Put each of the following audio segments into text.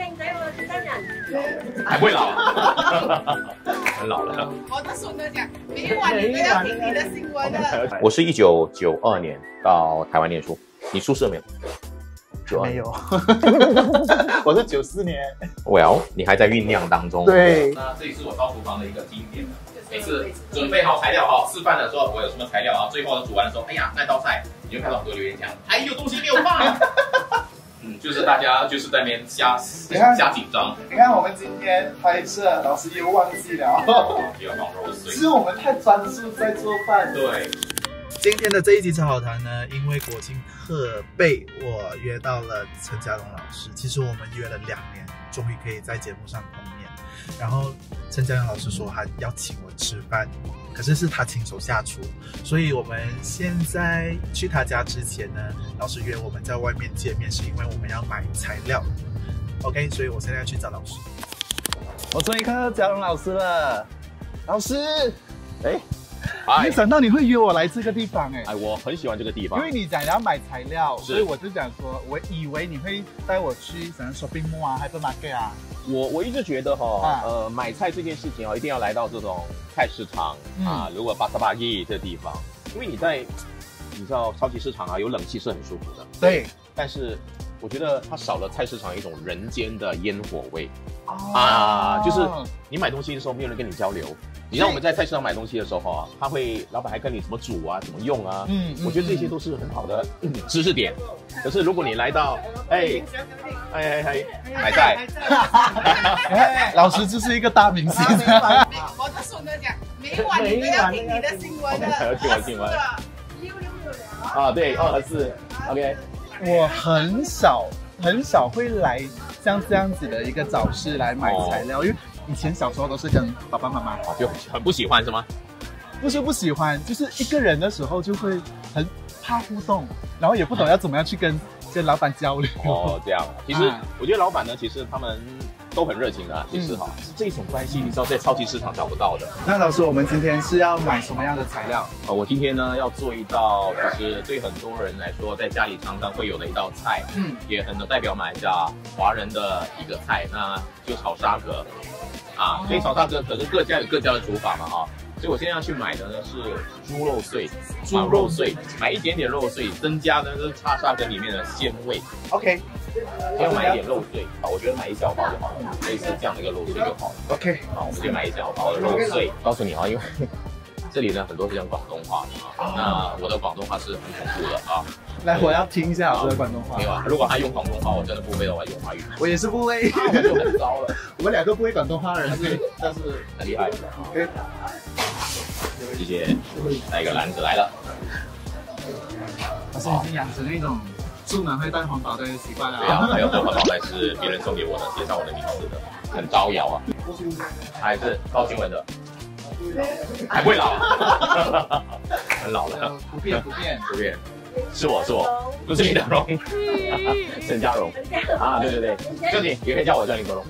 还会老啊？很老了。 我的孙子讲，每晚你都要听你的新闻的。 我是1992年到台湾念书，你出社没有？ 没有，我是94年。 Well， 你还在酝酿当中。 对。 那这里是我烧厨房的一个经典的，每次准备好材料哈，示范的时候我有什么材料啊，最后煮完的时候，哎呀那道菜，你就看到很多留言讲，还有东西没有放。就是大家就是在那边瞎紧张。 你看我们今天拍摄，老师又忘记了， 又要放肉碎。 是我们太专注在做饭。 对。 今天的这一集超好谈呢，因为国庆特备，我约到了陈家荣老师。其实我们约了2年，终于可以在节目上碰面。然后陈家荣老师说他要请我吃饭，可是是他亲手下厨，所以我们现在去他家之前呢，老师约我们在外面见面，是因为我们要买材料。OK， 所以我现在要去找老师。我终于看到家荣老师了，老师，没想到你会约我来这个地方哎！ 我很喜欢这个地方， 因为你讲要买材料，所以我就想说，我以为你会带我去什么 shopping mall 啊 ，hypermarket 啊。 我一直觉得买菜这件事情一定要来到这种菜市场啊，如果巴萨巴伊这地方，因为你知道超级市场啊，有冷气是很舒服的。 对， 但是我觉得它少了菜市场一种人间的烟火味就是你买东西的时候没有人跟你交流。你让我们在菜市场买东西的时候老板还跟你怎么煮啊，怎么用啊，我觉得这些都是很好的知识点。可是如果你来到买菜， 老师就是一个大明星。 我的孙子讲，每晚你都要听你的新闻的。 要听我新闻。对，2和4 ，OK。 我很少会来像这样子的一个早市来买材料，因为以前小时候都是跟爸爸妈妈， 就很不喜欢是吗？ 不是不喜欢，就是一个人的时候就会很怕互动，然后也不懂要怎么样去跟老板交流。 这样。其实我觉得老板呢，其实他们都很热情的，其实这种关系你知道在超级市场找不到的。 那老师，我们今天是要买什么样的材料？ 我今天呢要做一道，就是对很多人来说在家里常常会有的一道菜，也很能代表马来西亚华人的一个菜，那就炒沙葛所以炒沙葛可是各家有各家的煮法嘛所以我现在要去买的呢是猪肉碎，买一点点肉碎，增加呢是沙葛里面的鲜味。 OK。 要买一点肉碎我觉得买一小包就好了，类似这样的一个肉碎就好了。 OK， 我们就买一小包的肉碎。告诉你因为这里呢很多是讲广东话的那我的广东话是很恐怖的来，我要听一下老师的广东话。 没有如果他用广东话，我真的不会的话用华语。 我也是不会， 我就很糟了。 我们2个不会广东话的人， 但是很厉害。 OK， 谢谢。来一个篮子来了。 老师已经养成那种出门会带环保袋的习惯了。 对还有这环保袋是别人送给我的，写上我的名字的，很招摇还是高新闻的，还不会老很老了。 不变。 是我，不是林德荣，陈家荣对，就你也可以叫我叫林德荣。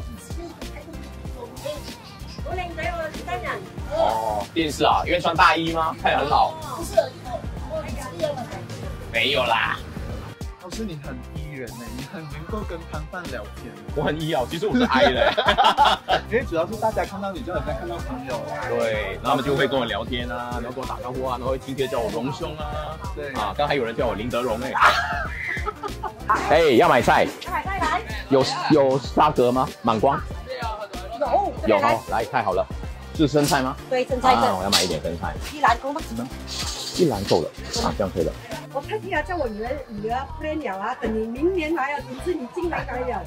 好靓仔喎，新人。 电视因为穿大衣吗？看起来很老。 不是，我是有问题。 没有啦。 老师，你很E人你很能够跟摊贩聊天。 我很E其实我是 I 的。 因为主要是大家看到你就很像看到朋友。 对，然后他们就会跟我聊天然后跟我打招呼然后会亲切叫我荣兄对刚才还有人叫我林德荣要买菜。 来。 有沙葛吗？满光。有来，太好了。是生菜吗？ 对，生菜我要买一点生菜。 一篮够吗？ 一篮够了这样可以了。 我太太叫我女儿 plan 了等你明年来点是你进来了。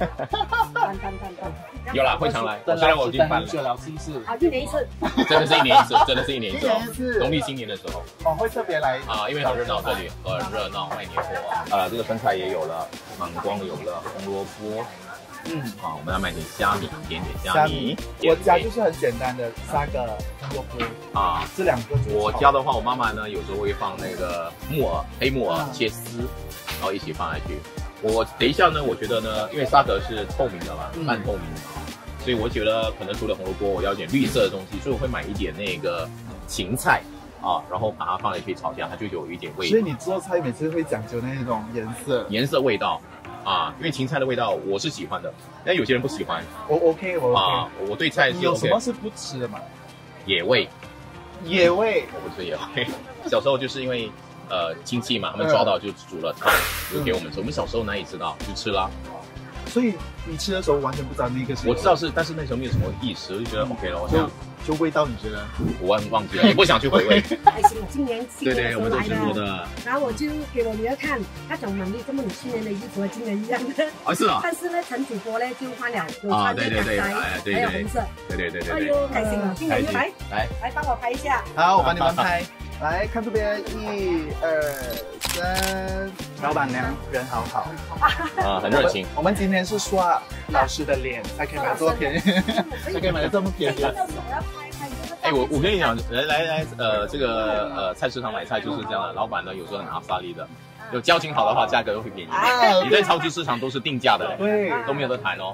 有啦，会常来。虽然我已经搬了， 是不是 ？1年1次。 真的是1年1次，农历新年的时候。 会特别来因为很热闹，这里很热闹，卖年货这个生菜也有了，满光有了，红萝卜。我们要买点虾米，点虾米。 我家就是很简单的沙葛、红萝卜这2个。 我家的话，我妈妈呢有时候会放那个黑木耳切丝，然后一起放下去。我等一下呢，我觉得呢，因为沙葛是透明的嘛，半透明的所以我觉得可能除了红萝卜，我要点绿色的东西，所以我会买一点那个芹菜然后把它放进去炒酱，它就有一点味道。 所以你做菜每次会讲究那种颜色、 味道。 啊，因为芹菜的味道我是喜欢的，但有些人不喜欢。 我 OK， 我 OK。 啊，我对菜是 OK。 有什么是不吃的吗？ 野味。 野味我不吃野味。小时候就是因为亲戚嘛，他们抓到就煮了汤，就给我们吃。我们小时候哪里知道就吃了。 所以你吃的时候完全不知道那个是？ 我知道是，但是那时候没有什么意识，我就觉得 OK 了。我想就味道，你觉得？ 我忘记了，也不想去回味。 还行，今年对，我们都来吃过的。 然后我就给我女儿看，她讲妈咪，这么你去年的衣服和今年一样的。 啊，是啊。 但是呢，陈主播呢就换了，有穿对， 还有红色。 对。 哎呦，开心了！今年就来帮我拍一下。 好，我帮你们拍。来看这边，1、2、3，老板娘人好好啊，很热情。 我们今天是刷老师的脸才可以买这么便宜，才可以买的这么便宜。 哎，我跟你讲，来，这个菜市场买菜就是这样的，老板呢有时候很阿萨利的，有交情好的话，价格又会便宜。你在超级市场都是定价的， 对， 都没有得谈哦。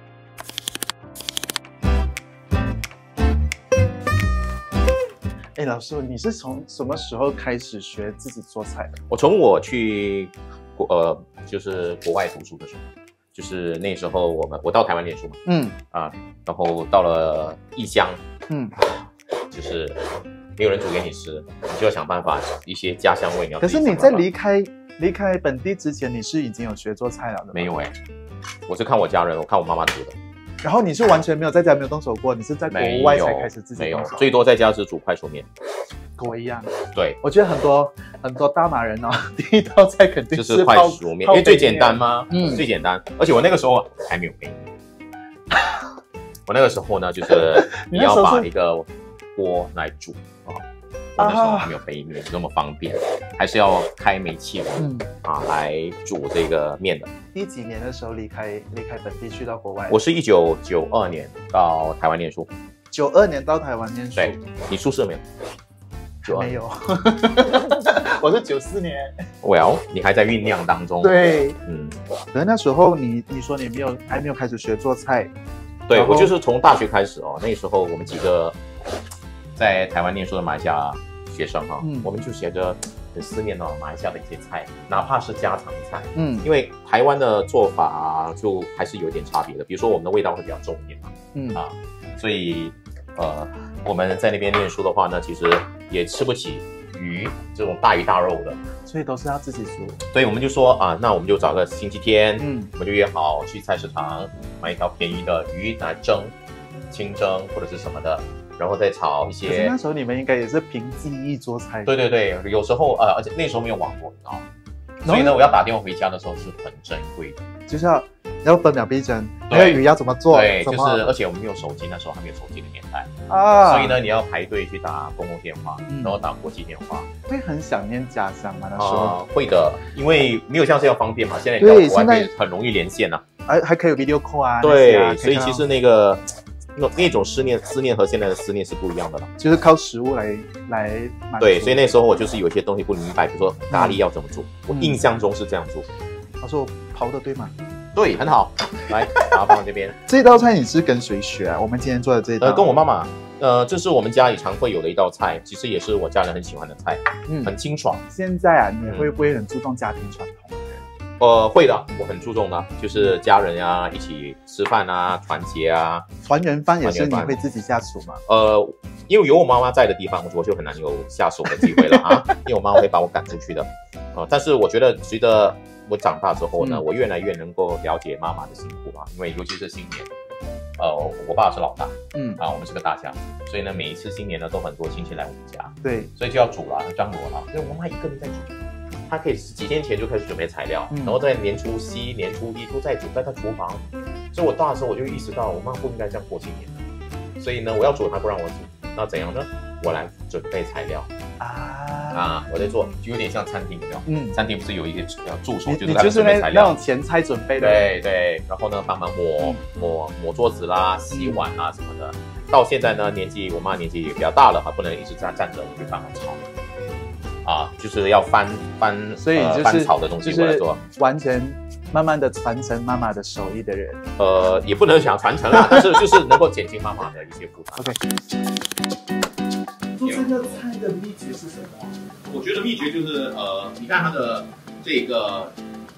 哎，老师，你是从什么时候开始学自己做菜的？ 我从我去就是国外读书的时候，就是那时候我到台湾念书嘛，然后到了异乡，就是没有人煮给你吃，你就要想办法一些家乡味。 可是你在离开本地之前，你是已经有学做菜了的吗？ 没有哎，我是看我家人，我看我妈妈煮的。 然后你是完全没有在家没有动手过，你是在国外才开始自己动手？ 没有，最多在家只煮快熟面。 跟我一样。 对， 我觉得很多大马人哦，第一道菜肯定就是快熟面，因为最简单嘛，最简单。而且我那个时候还没有杯面，我那个时候呢，就是你要把一个锅来煮啊。我那时候还没有杯面那么方便，还是要开煤气炉来煮这个面的。 第几年的时候离开本地去到国外？ 我是1992年到台湾念书。 92年到台湾念书。 对，你宿舍没有？ 没有，我是94年。 Well， 你还在酝酿当中。 对，可是那时候你说你还没有开始学做菜。 对，我就是从大学开始哦，那时候我们几个在台湾念书的马来西亚学生哈，我们就学着很思念马来西亚的一些菜，哪怕是家常菜，因为台湾的做法就还是有点差别的，比如说我们的味道会比较重一点嘛，所以我们在那边念书的话呢，其实也吃不起鱼这种大鱼大肉的， 所以都是要自己煮。 所以我们就说那我们就找个星期天，我们就约好去菜市场买一条便宜的鱼来蒸，清蒸或者是什么的。然后再炒一些。可是那时候你们应该也是凭记忆做菜。 对，有时候而且那时候没有网络，你知道吗？所以呢，我要打电话回家的时候是很珍贵的， 就是要分秒必争，那个鱼要怎么做？ 对，就是而且我们没有手机，那时候还没有手机的年代啊，所以呢，你要排队去打公共电话，然后打国际电话。 会很想念家乡吗？那时候会的，因为没有像这样方便嘛。现在对，现在很容易连线啊， 还可以有 video call 啊。 对，所以其实那种思念和现在的思念是不一样的了， 就是靠食物来满足。 对，所以那时候我就是有一些东西不明白，比如说咖喱要怎么做，我印象中是这样做。 他说刨的对吗？ 对，很好。来，把它放在这边。 这道菜你是跟谁学啊？我们今天做的这一道， 跟我妈妈。这是我们家里常会有的一道菜，其实也是我家人很喜欢的菜，很清爽。 现在你会不会很注重家庭传统？ 会的，我很注重的，就是家人啊，一起吃饭啊，团结啊。 团圆饭也是你会自己下厨吗？ 因为有我妈妈在的地方，我就很难有下手的机会了啊，因为我妈妈会把我赶出去的。但是我觉得随着我长大之后呢，我越来越能够了解妈妈的辛苦啊，因为尤其是新年，我爸是老大，我们是个大家，所以呢，每一次新年呢，都很多亲戚来我们家， 对， 所以就要煮了，张罗了，所以我妈妈一个人在煮。他可以几天前就开始准备材料，然后在年除夕、年初一都在煮，在他厨房。所以我大的时候我就意识到，我妈不应该这样过新年的。所以呢，我要煮，她不让我煮，那怎样呢？我来准备材料我在做，就有点像餐厅，有没有？餐厅不是有一些助手，就是那种前菜准备的。 对，然后呢，帮忙抹桌子啦、洗碗啊什么的。到现在呢，我妈年纪也比较大了，不能一直站着，我就帮忙炒。就是要翻炒的东西过来做， 完全慢慢的传承妈妈的手艺的人。 也不能想传承啦，但是就是能够减轻妈妈的一些负担。 OK。做这个菜的秘诀是什么？ 我觉得秘诀就是你看它的这个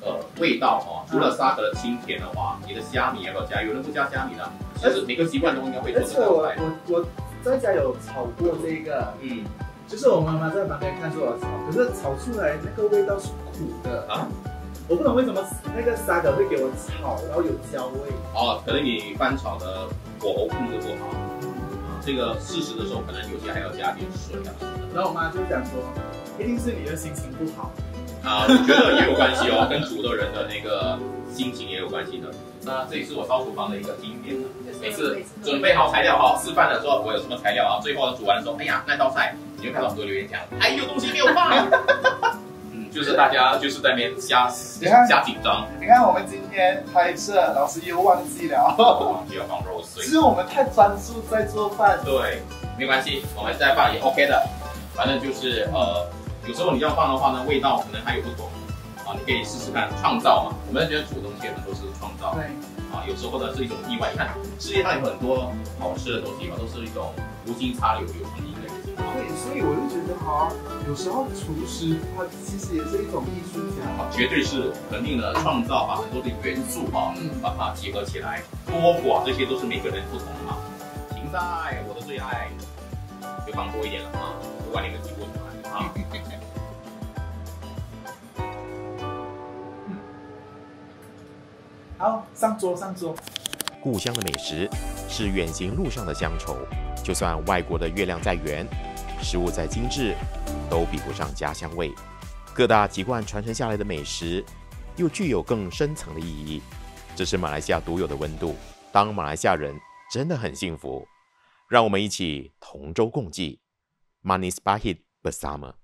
味道哦，除了沙格的清甜的话，你的虾米要不要加？有人不加虾米的，其实每个习惯都应该会做这道菜。 我在家有炒过这个，就是我妈妈在旁边看着我炒，可是炒出来那个味道是苦的啊。我不懂为什么那个沙格会给我炒，然后有焦味。哦， 可能你翻炒的火候控制不好。这个事实的时候，可能有些还要加点水啊。 然后我妈就讲说，一定是你的心情不好。 我觉得也有关系哦，跟煮的人的那个心情也有关系的。那这也是我烧厨房的一个经典的，每次准备好材料哈，示范的时候我有什么材料啊，最后煮完的时候，哎呀那道菜，你就看到很多留言讲，还有东西没有放。就是大家就是在那边瞎紧张。 你看我们今天拍摄，老师又忘记了， 忘记要放肉碎。 其实我们太专注在做饭。 对，没关系，我们再放也 OK 的。反正就是有时候你这样放的话呢，味道可能还有不同啊，你可以试试看创造嘛。我们觉得煮东西很多是创造，对啊，有时候呢是一种意外。你看世界上有很多好吃的东西嘛，都是一种无心插柳有成荫的事情。 对，所以我就觉得有时候厨师他其实也是一种艺术家， 绝对是肯定的创造，把很多的元素把它结合起来，多寡这些都是每个人不同嘛。芹菜我的最爱，就放多一点了啊，不管你们喜不喜欢啊。 好，上桌。 故乡的美食是远行路上的乡愁，就算外国的月亮再圆，食物再精致，都比不上家乡味。各大籍贯传承下来的美食，又具有更深层的意义。这是马来西亚独有的温度。当马来西亚人真的很幸福，让我们一起同舟共济。Manis Pahit Bersama。